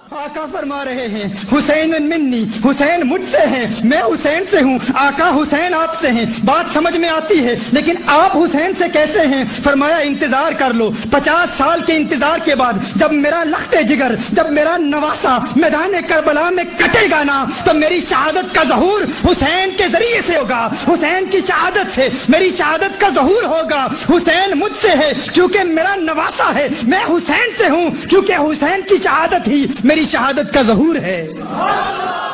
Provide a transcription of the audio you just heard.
आका फरमा रहे हैं हुसैन मिन्नी, हुसैन मुझसे है, मैं हुसैन से हूँ, आका हुसैन आपसे हैं। बात समझ में आती है, लेकिन आप हुसैन से कैसे हैं? फरमाया इंतजार कर लो, 50 साल के इंतजार के बाद जब मेरा लख्ते जिगर, जब मेरा नवासा मैदान करबला में कटेगा ना, तो मेरी शहादत का ज़हूर हुसैन के जरिए से होगा। हुसैन की शहादत से मेरी शहादत का ज़हूर होगा। हुसैन मुझसे है क्योंकि मेरा नवासा है, मैं हुसैन से हूँ क्योंकि हुसैन की शहादत ही मेरी शहादत का ज़हूर है।